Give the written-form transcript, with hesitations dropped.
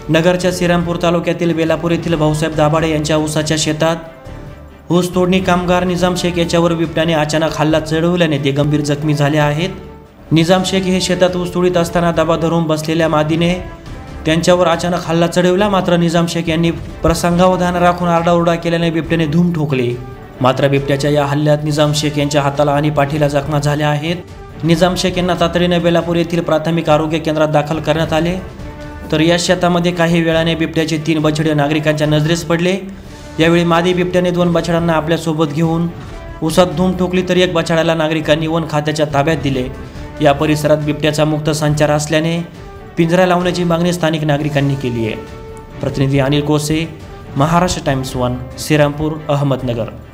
नगरच्या श्रीरामपूर तालुक्यातील बेलापूर येथील भाऊसाहेब दाभाडे यांच्या ऊसाच्या शेतात ऊस तोडणी कामगार निजाम शेख याच्यावर बिबट्याने अचानक हल्ला चढवल्याने ते गंभीर जखमी झाले आहेत। निजाम शेख हे शेतात ऊस तोडीत असताना दबा धरून बसलेल्या मादीने त्यांच्यावर अचानक हल्ला चढवला। मात्र निजाम शेख यांनी प्रसंगावधान राखून आरडाओरडा केल्याने बिबट्याने धूम ठोकले। मात्र बिबट्याच्या या हल्ल्यात निजाम शेख यांच्या हाताला आणि पाठीला जखमा झाल्या आहेत। निजाम शेख यांना तातडीने बेलापूर येथील प्राथमिक आरोग्य केंद्रात दाखल करण्यात आले। तर या शेतामध्ये काही वेळाने बिबट्याचे 3 बछडे नागरिकांच्या नजरेस पडले। यावेळी मादी बिबट्याने 2 बछड्यांना आपल्यासोबत घेऊन ऊसात धूम ठोकली, तर एक बछड्याला नागरिकांनी वन खात्याच्या ताब्यात दिले। या परिसरात बिबट्याचा मुक्त संचार असल्याने पिंजरा लावण्याची मागणी स्थानिक नागरिकांनी केली आहे। प्रतिनिधी अनिल कोसे, महाराष्ट्र टाइम्स 1, श्रीरामपूर, अहमदनगर।